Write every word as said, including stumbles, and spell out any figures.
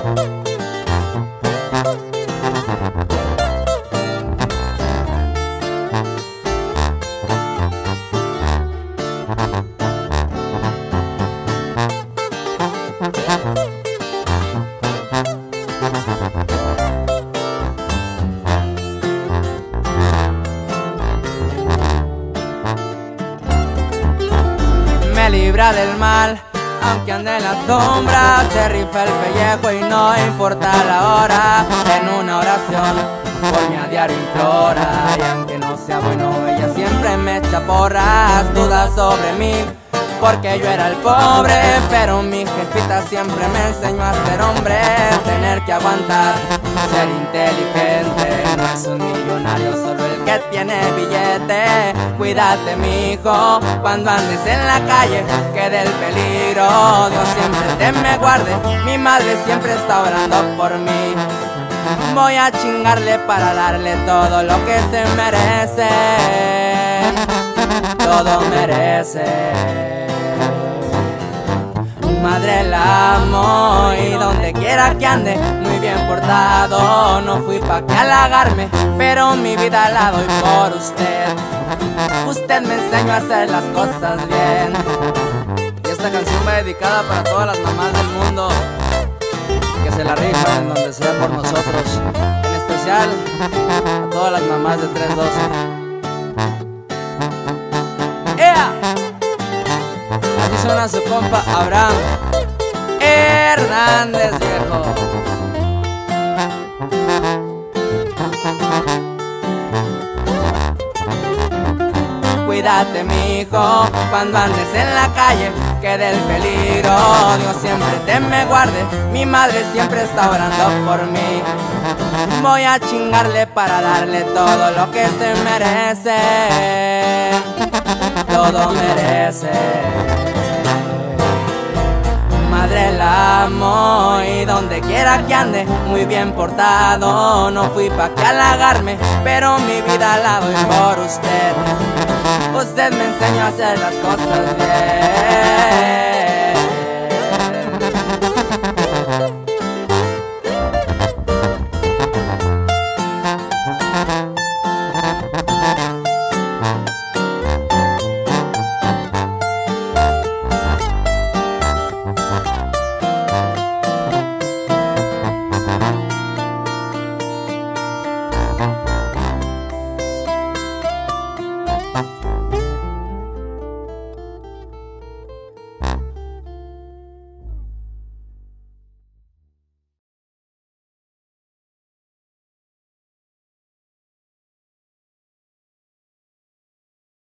Me libra del mal, aunque ande en la sombra. Se rifa el pellejo y no importa la hora. En una oración por mí a diario implora, y aunque no sea bueno, ella siempre me echa porras. Dudas sobre mí, porque yo era el pobre, pero mi jefita siempre me enseñó a ser hombre. Tener que aguantar, ser inteligente. No es un millonario solo el que tiene billete. Cuídate, mijo, cuando andes en la calle, que del peligro Dios siempre te me guarde. Mi madre siempre está orando por mí. Voy a chingarle para darle todo lo que se merece. Todo merece. Madre la amo y donde quiera que ande, muy bien portado. No fui pa' que halagarme, pero mi vida la doy por usted. Usted me enseñó a hacer las cosas bien. Y esta canción va dedicada para todas las mamás del mundo que se la rifan en donde sea por nosotros. En especial a todas las mamás de tres doce. ¡Ea! Aquí suena su compa Abraham Hernández, viejo. Cuídate, mijo, cuando andes en la calle, que del peligro Dios siempre te me guarde. Mi madre siempre está orando por mí. Voy a chingarle para darle todo lo que se merece. Todo merece. Madre la amo y donde quiera que ande, muy bien portado. No fui pa' que halagarme, pero mi vida la doy por usted. Usted me enseñó a hacer las cosas bien.